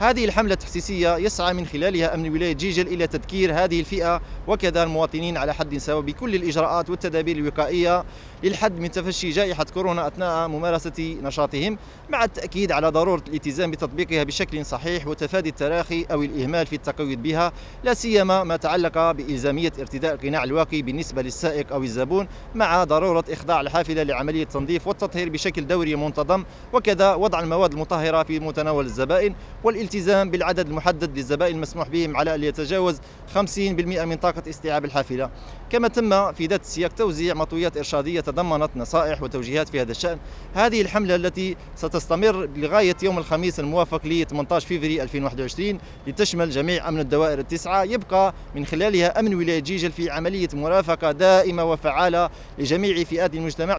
هذه الحملة التحسيسية يسعى من خلالها أمن ولاية جيجل إلى تذكير هذه الفئة وكذا المواطنين على حد سواء بكل الإجراءات والتدابير الوقائية للحد من تفشي جائحة كورونا أثناء ممارسة نشاطهم، مع التأكيد على ضرورة الالتزام بتطبيقها بشكل صحيح وتفادي التراخي أو الإهمال في التقيد بها، لا سيما ما تعلق بإلزامية ارتداء القناع الواقي بالنسبة للسائق أو الزبون، مع ضرورة إخضاع الحافلة لعملية التنظيف والتطهير بشكل دوري منتظم، وكذا وضع المواد المطهرة في متناول الزبائن، والالتزام بالعدد المحدد للزبائن المسموح بهم على أن يتجاوز 50% من طاقة استيعاب الحافلة. كما تم في ذات السياق توزيع مطويات إرشادية تضمنت نصائح وتوجيهات في هذا الشأن. هذه الحملة التي ستستمر لغاية يوم الخميس الموافق ل 18 فبراير 2021 لتشمل جميع أمن الدوائر التسعة، يبقى من خلالها أمن ولاية جيجل في عملية مرافقة دائمة وفعالة لجميع فئات المجتمع